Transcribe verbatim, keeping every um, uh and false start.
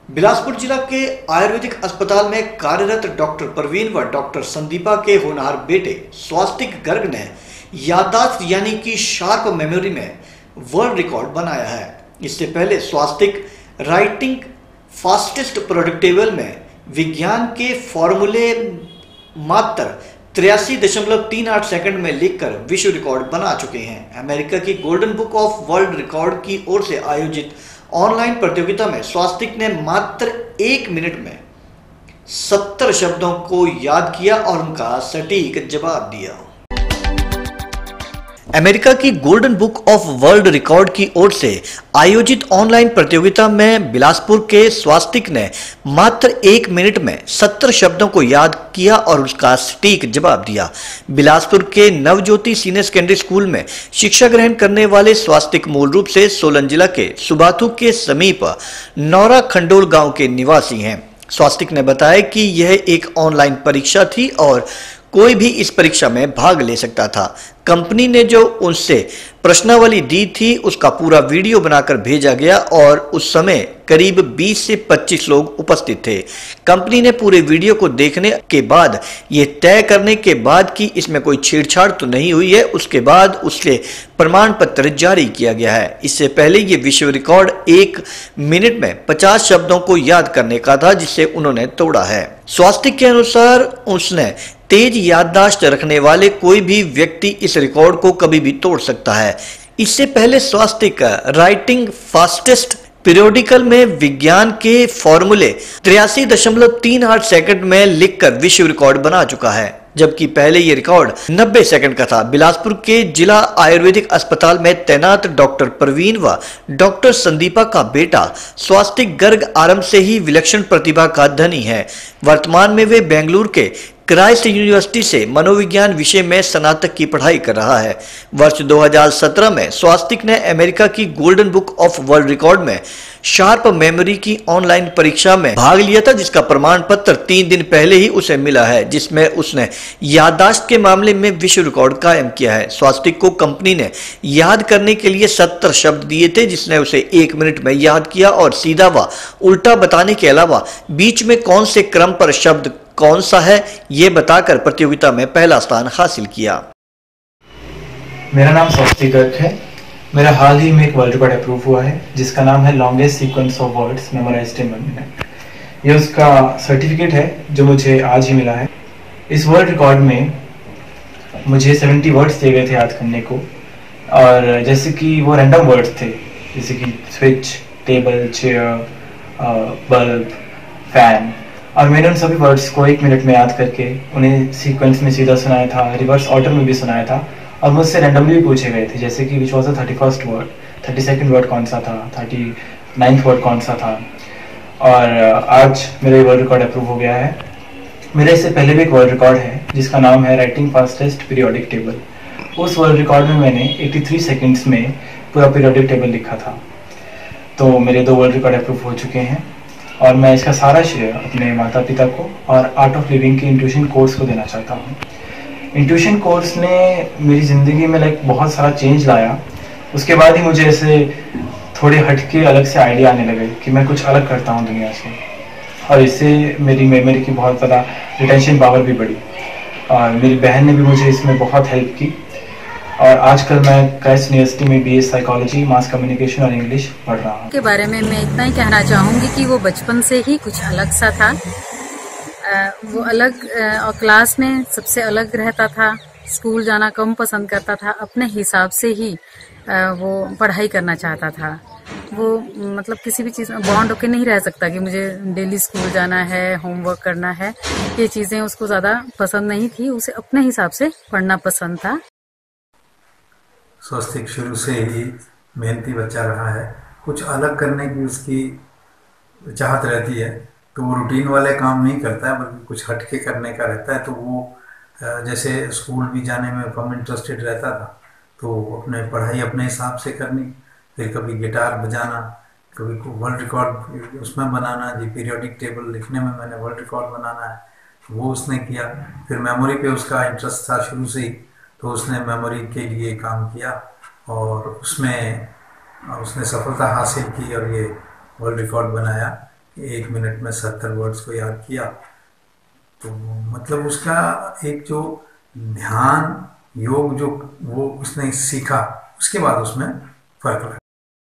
बिलासपुर जिला के आयुर्वेदिक अस्पताल में कार्यरत डॉक्टर परवीन व डॉक्टर संदीपा के होनहार बेटे स्वास्तिक गर्ग ने याददाश्त यानी कि शार्प मेमोरी में वर्ल्ड रिकॉर्ड बनाया है। इससे पहले Swastik writing fastest product table में विज्ञान के फॉर्मूले मात्र तिरासी दशमलव तीन आठ सेकंड में लिखकर विश्व रिकॉर्ड बना चुके हैं। अमेरिका की golden book of world record की ओर से आयोजित ऑनलाइन प्रतियोगिता में स्वास्तिक ने मात्र एक मिनट में सत्तर शब्दों को याद किया और उनका सटीक जवाब दिया। अमेरिका की golden book of world record की ओर से आयोजित ऑनलाइन प्रतियोगिता में बिलासपुर के स्वास्तिक ने मात्र एक मिनट में सत्तर शब्दों को याद किया और उसका सटीक जवाब दिया। बिलासपुर के नवज्योति सीनियर सेकेंडरी स्कूल में शिक्षा ग्रहण करने वाले स्वास्तिक मूल रूप से सोलन जिला के सुबाथू के समीप नौरा खंडोल गांव के निवासी हैं। स्वास्तिक ने बताया कि यह एक ऑनलाइन परीक्षा थी और कोई भी इस परीक्षा में भाग ले सकता था। कंपनी ने जो उनसे प्रश्नावली दी थी उसका पूरा वीडियो बनाकर भेजा गया और उस समय करीब बीस से पच्चीस लोग उपस्थित थे। कंपनी ने पूरे वीडियो को देखने के बाद ये तय करने के बाद कि इसमें कोई छेड़छाड़ तो नहीं हुई है, उसके बाद उससे प्रमाण पत्र जारी किया गया है। इससे पहले ये विश्व रिकॉर्ड एक मिनट में पचास शब्दों को याद करने का था, जिसे उन्होंने तोड़ा है। स्वास्तिक के अनुसार उसने तेज याददाश्त रखने वाले कोई भी व्यक्ति इस रिकॉर्ड को कभी भी तोड़ सकता है। इससे पहले स्वास्तिक राइटिंग फास्टेस्ट पीरियोडिकल में विज्ञान के फॉर्मूले तिरासी दशमलव तीन आठ सेकंड में लिखकर विश्व रिकॉर्ड बना चुका है, जबकि पहले ये रिकॉर्ड नब्बे सेकंड का था। बिलासपुर के जिला आयुर्वेदिक अस्पताल में तैनात डॉक्टर परवीन व डॉक्टर संदीपा का बेटा स्वास्तिक गर्ग आरंभ से ही विलक्षण प्रतिभा का धनी है। वर्तमान में वे बेंगलुरु के क्राइस्ट यूनिवर्सिटी से मनोविज्ञान विषय में स्नातक की पढ़ाई कर रहा है। वर्ष दो हज़ार सत्रह में स्वास्तिक ने अमेरिका की golden book of world record में शार्प मेमोरी की ऑनलाइन परीक्षा में भाग लिया था, जिसका प्रमाण पत्र तीन दिन पहले ही उसे मिला है, जिसमें उसने याददाश्त के मामले में विश्व रिकॉर्ड कायम किया है। स्वास्तिक को कंपनी ने याद करने के लिए सत्तर शब्द दिए थे, जिसने उसे एक मिनट में याद किया और सीधा व उल्टा बताने के अलावा बीच में कौन से क्रम पर शब्द कौन सा है ये बताकर प्रतियोगिता में पहला स्थान हासिल किया। मेरा नाम स्वास्तिक गर्ग है। मेरा हाल ही में एक वर्ल्ड रिकॉर्ड अप्रूव हुआ है जिसका नाम है longest sequence of words memorized in one minute. ये उसका सर्टिफिकेट है जो मुझे आज ही मिला है। इस वर्ल्ड रिकॉर्ड में मुझे सत्तर वर्ड्स दिए गए थे याद करने को, और जैसे कि वो रैंडम वर्ड्स थे, जैसे कि switch, table, chair, bulb, fan, और मैंने उन सभी वर्ड्स को एक मिनट में याद करके उन्हें सीक्वेंस में सीधा सुनाया था, रिवर्स ऑर्डर में भी सुनाया था, और मुझसे रैंडमली भी पूछे गए थे, जैसे कि which was the thirty first word, thirty second word कौन सा था, थर्टी नाइन्थ वर्ड कौन सा था। और आज मेरा वर्ल्ड रिकॉर्ड अप्रूव हो गया है। मेरा इससे पहले भी एक वर्ल्ड रिकॉर्ड है जिसका नाम है राइटिंग फास्टेस्ट पीरियोडिक टेबल। उस वर्ल्ड रिकॉर्ड में मैंने तिरासी सेकेंड्स में पूरा पीरियोडिक टेबल लिखा था। तो मेरे दो वर्ल्ड रिकॉर्ड अप्रूव हो चुके हैं और मैं इसका सारा श्रेय अपने माता पिता को और आर्ट ऑफ लिविंग के इंट्यूशन कोर्स को देना चाहता हूँ। इंट्यूशन कोर्स ने मेरी ज़िंदगी में लाइक बहुत सारा चेंज लाया। उसके बाद ही मुझे ऐसे थोड़े हटके अलग से आइडिया आने लगे कि मैं कुछ अलग करता हूँ दुनिया से, और इससे मेरी मेमोरी की बहुत ज़्यादा रिटेंशन पावर भी बढ़ी, और मेरी बहन ने भी मुझे इसमें बहुत हेल्प की। और आजकल मैं क्राइस्ट यूनिवर्सिटी में B S psychology, mass communication और इंग्लिश पढ़ रहा हूँ। के बारे में मैं इतना ही कहना चाहूँगी कि वो बचपन से ही कुछ अलग सा था। वो अलग और क्लास में सबसे अलग रहता था, स्कूल जाना कम पसंद करता था, अपने हिसाब से ही वो पढ़ाई करना चाहता था। वो मतलब किसी भी चीज़ में बॉन्ड होकर नहीं रह सकता कि मुझे डेली स्कूल जाना है, होमवर्क करना है, ये चीज़ें उसको ज़्यादा पसंद नहीं थी। उसे अपने हिसाब से पढ़ना पसंद था। स्वास्तिक शुरू से ही मेहनती बच्चा रहा है। कुछ अलग करने की उसकी चाहत रहती है, तो वो रूटीन वाले काम नहीं करता है, बल्कि कुछ हटके करने का रहता है। तो वो जैसे स्कूल भी जाने में कम इंटरेस्टेड रहता था, तो अपने पढ़ाई अपने हिसाब से करनी, फिर कभी गिटार बजाना, कभी वर्ल्ड रिकॉर्ड उसमें बनाना, जी पीरियोडिक टेबल लिखने में मैंने वर्ल्ड रिकॉर्ड बनाना है, वो उसने किया। फिर मेमोरी पे उसका इंटरेस्ट था शुरू से ही, तो उसने मेमोरी के लिए काम किया और उसमें उसने सफलता हासिल की और ये वर्ल्ड रिकॉर्ड बनाया। एक मिनट में सत्तर वर्ड्स को याद किया, तो मतलब उसका एक जो ध्यान योग जो वो उसने सीखा, उसके बाद उसमें फर्क लगा।